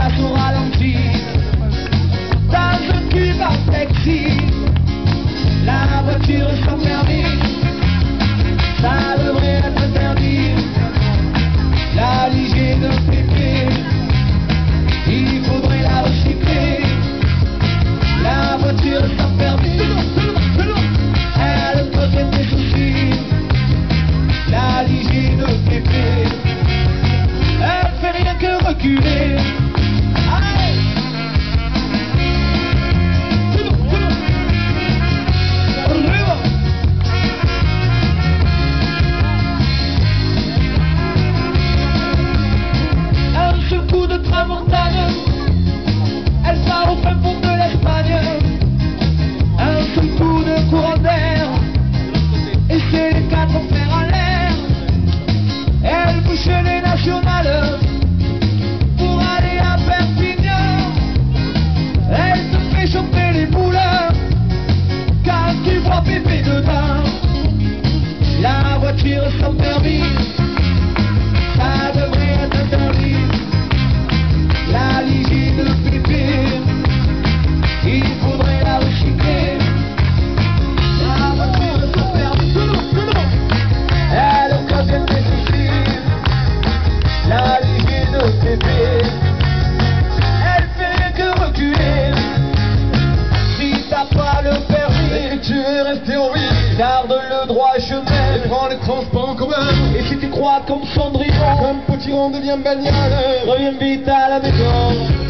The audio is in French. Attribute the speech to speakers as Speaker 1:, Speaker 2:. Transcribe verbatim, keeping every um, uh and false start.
Speaker 1: passe au ralenti. Dans un cube en taxi, la voiture sans permis, ça devrait être interdit. La ligée de pépé, il faudrait la recycler. La voiture sans permis, elle cause des soucis. La ligée de pépé, elle fait rien que reculer. Allez! Un seul coup de tramontane, elle part au fin fond de l'Espagne. Un seul coup de courant d'air, et c'est les quatre fers en l'air. Elle bouche les nationales pour aller à Perpignan. Elle se fait choper les boules quand tu vois pépé dedans. La voiture sans permis, ça devrait être interdit. La ligée de pépé, il faudrait la recycler. La voiture sans permis, elle cause des soucis. La ligée de pépé, elle fait rien que reculer. Si t'as pas le permis et que tu veux rester en vie, garde le droit chemin et prends les transports en commun. Et si tu crois comme Cendrillon, comme Potiron devient bagnole, reviens vite à la maison.